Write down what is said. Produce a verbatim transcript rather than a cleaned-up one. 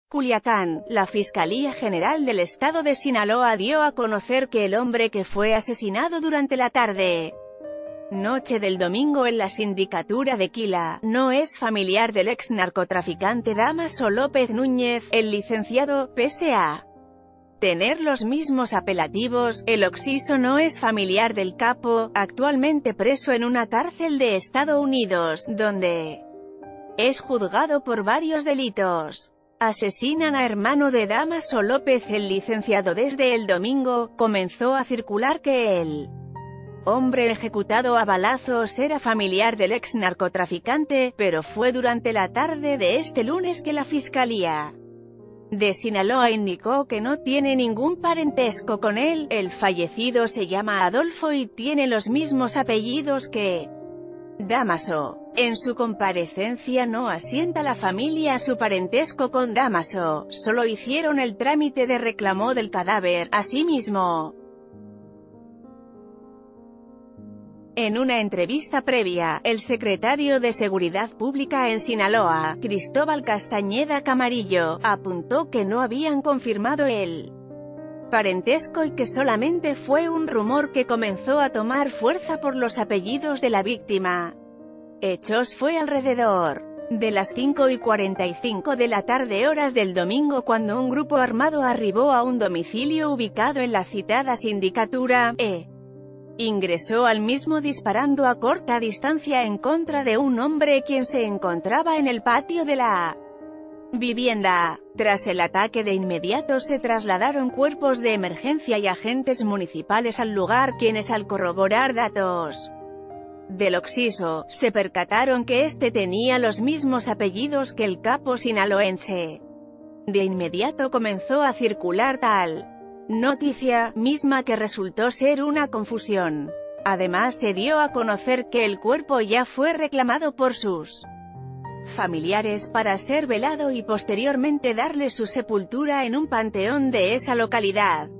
Culiacán, la Fiscalía General del Estado de Sinaloa dio a conocer que el hombre que fue asesinado durante la tarde noche del domingo en la sindicatura de Quila, no es familiar del ex narcotraficante Dámaso López Núñez, el licenciado, pese a tener los mismos apelativos. El occiso no es familiar del capo, actualmente preso en una cárcel de Estados Unidos, donde es juzgado por varios delitos. Asesinan a hermano de Dámaso López. El licenciado desde el domingo comenzó a circular que el hombre ejecutado a balazos era familiar del ex narcotraficante, pero fue durante la tarde de este lunes que la Fiscalía de Sinaloa indicó que no tiene ningún parentesco con él. El fallecido se llama Adolfo y tiene los mismos apellidos que Dámaso. En su comparecencia no asienta la familia a su parentesco con Dámaso, solo hicieron el trámite de reclamo del cadáver. Asimismo, en una entrevista previa, el secretario de Seguridad Pública en Sinaloa, Cristóbal Castañeda Camarillo, apuntó que no habían confirmado el parentesco y que solamente fue un rumor que comenzó a tomar fuerza por los apellidos de la víctima. Hechos fue alrededor de las cinco y cuarenta y cinco de la tarde horas del domingo cuando un grupo armado arribó a un domicilio ubicado en la citada sindicatura, e ingresó al mismo disparando a corta distancia en contra de un hombre quien se encontraba en el patio de la vivienda. Tras el ataque de inmediato se trasladaron cuerpos de emergencia y agentes municipales al lugar, quienes al corroborar datos del occiso, se percataron que este tenía los mismos apellidos que el capo sinaloense. De inmediato comenzó a circular tal noticia, misma que resultó ser una confusión. Además se dio a conocer que el cuerpo ya fue reclamado por sus familiares para ser velado y posteriormente darle su sepultura en un panteón de esa localidad.